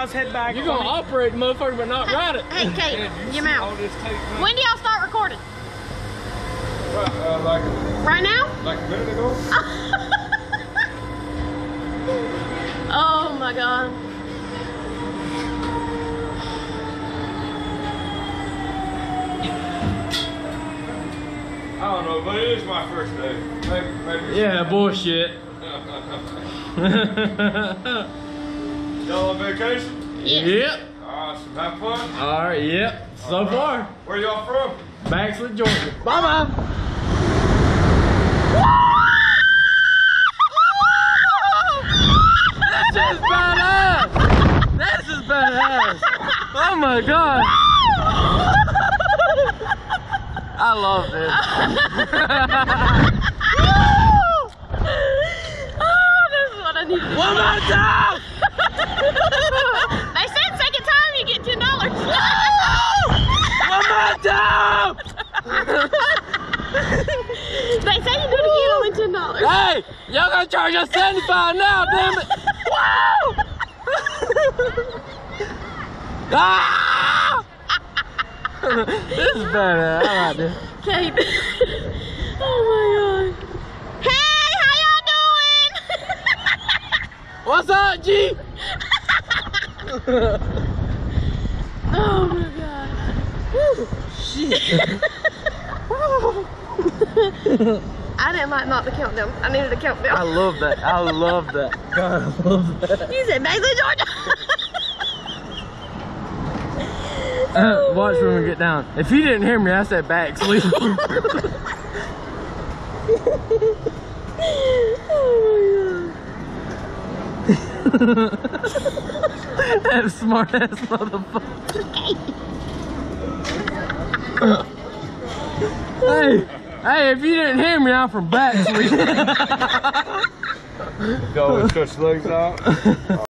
guys head back. You're gonna operate the motherfucker, but not ride it. Hey, Kate, your mouth. When do y'all start recording? Right now? Like a minute ago. Oh my God. I don't know, but it is my first day. Maybe Yeah, bullshit. Y'all on vacation? Yeah. Yep. Awesome. Have fun? Alright, yep. So far. Where y'all from? Baxley, Georgia. Bye-bye. This is badass. This is badass. Oh my God. I love this. Oh, this is what I need to do. One more time. They said second time you get $10. One more time. They say you do it again, only $10. Hey, y'all gonna charge us $75 now, damn it. Woo! Ah! This is badass. I like this. Kate. Oh my God. Hey, how y'all doing? What's up, G? Oh my God. Woo. Shit. I didn't like not the countdown. I needed a countdown. I love that. I love that. God, I love that. You said Baxley, Georgia. Watch when we get down. If you didn't hear me, I said Baxley. That smart ass motherfucker. Hey, if you didn't hear me, I'm from Baxley. Go and stretch legs out.